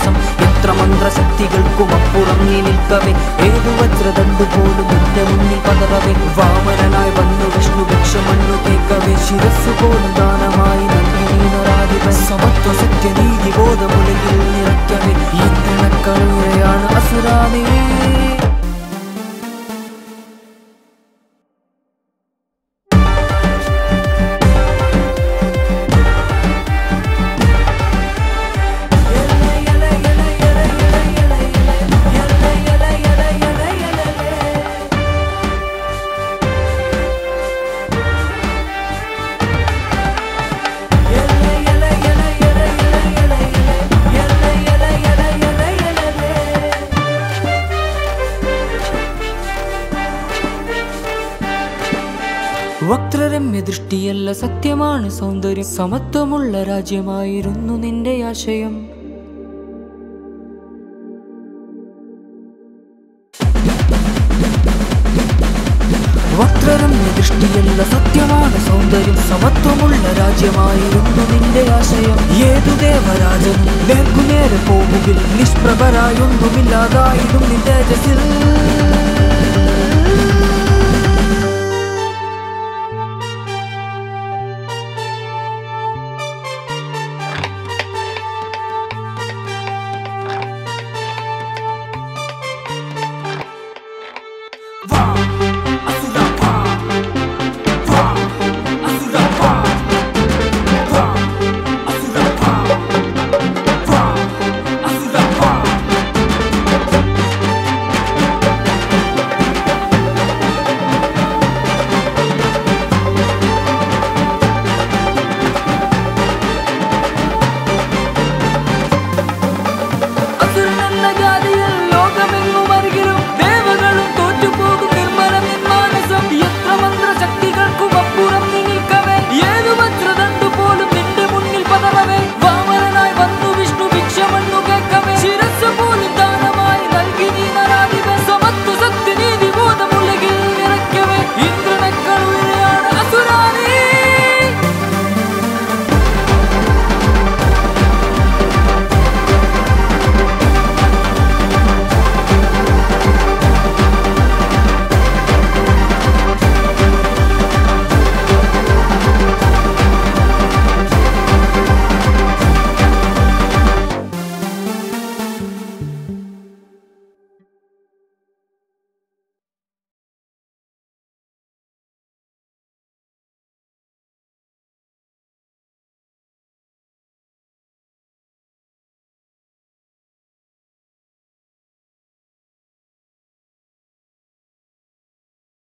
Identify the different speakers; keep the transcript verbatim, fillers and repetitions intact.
Speaker 1: വിശ്വാസം എത്ര മന്ത്രശക്തികൾക്കും അപ്പുറങ്ങി നിൽക്കവേ ഏതു വജ്രദണ്ഡു പോലും എന്റെ മുന്നിൽ പതറവേ വാമനനായി വന്നു വിഷ്ണു ഭിക്ഷമണ്ണു കേൾക്കവേ ശിരസ്സു പോലും ദാനമായി നൽകി നീനരാധിപൻ സമത്വ സത്യനീതി ബോധമുലകിൽ നിറയ്ക്കവേ ഇന്ദ്രനക്കഴുരയാണ് അസുരാനേ വക്രരമ്യ ദൃഷ്ടിയല്ല സത്യമാണ് സൗന്ദര്യം സമത്വമുള്ള രാജ്യമായിരുന്നു നിന്റെ ആശയം വക്രരമ്യ ദൃഷ്ടിയല്ല സത്യമാണ് സൗന്ദര്യം സമത്വമുള്ള രാജ്യമായിരുന്നു നിന്റെ ആശയം ഏതു ദേവരാജനും നേർക്കുനേരെ പോകുകിൽ നിഷ്പ്രഭരായൊന്നുമില്ലാതായിടും നിന്റെ തേജസ്സിൽ God